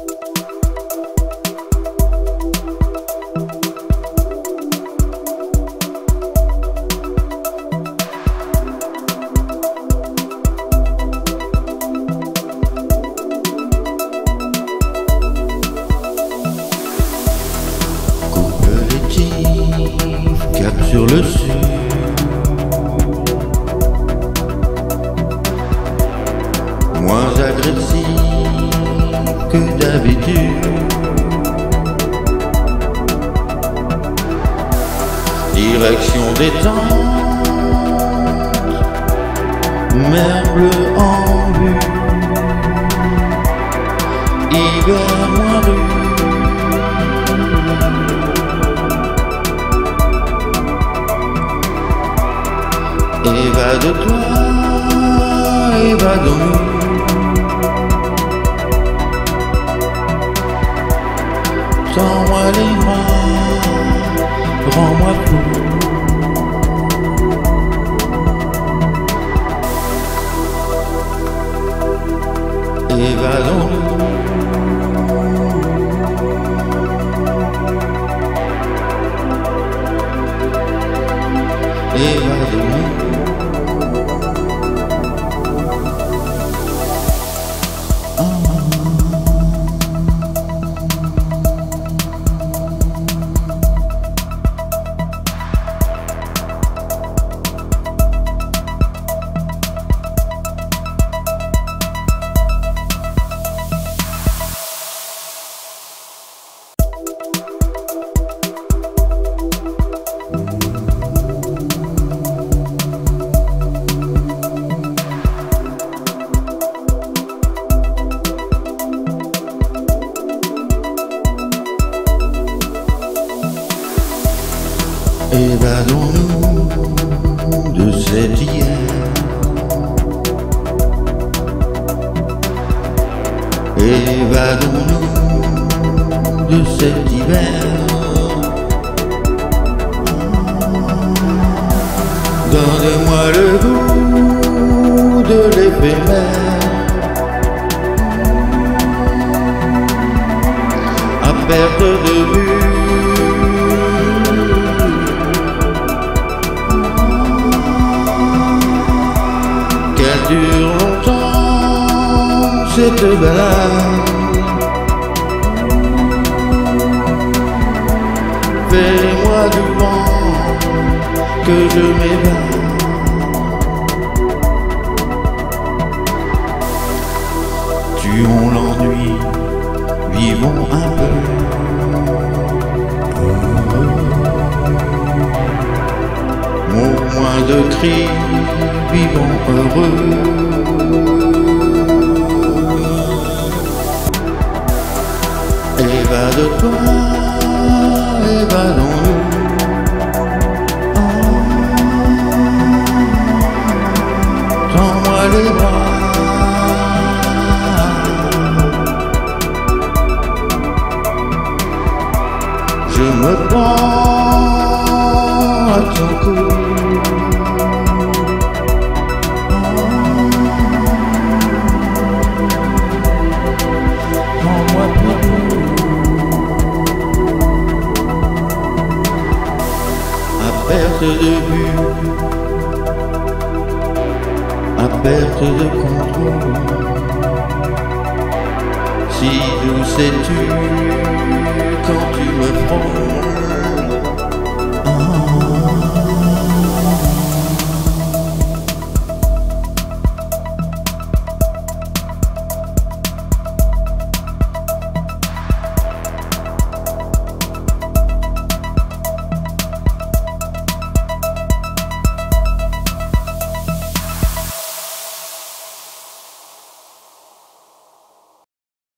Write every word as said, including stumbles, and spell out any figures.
Cap sur le sud, moins agressif que d'habitude. Direction détente, mer bleue en vue, hiver moins rude. Évade-toi, évadons-nous. Tends-moi les mains, rends-moi fou. Évadons-nous. Évadons-nous. Évadons-nous de cet hier. Évadons-nous de cet hiver. Donne-moi le goût de l'éphémère, à perte de vue. Qu'elle dure longtemps cette balade. Fais-moi du vent que je m'évade. Tuons l'ennui, vivons un peu. Moins de cris, vivons heureux. Évade-toi, évadons-nous. Tends-moi les bras. Je me prends à ton cou. À perte de vue, à perte de contrôle. Si douce es-tu quand tu me frôles.